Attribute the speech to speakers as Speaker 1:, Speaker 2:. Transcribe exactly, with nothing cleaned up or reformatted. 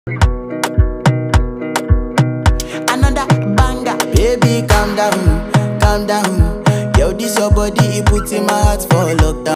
Speaker 1: Another banger, baby calm down, calm down. Yo, this your body, it puts in my heart for lockdown.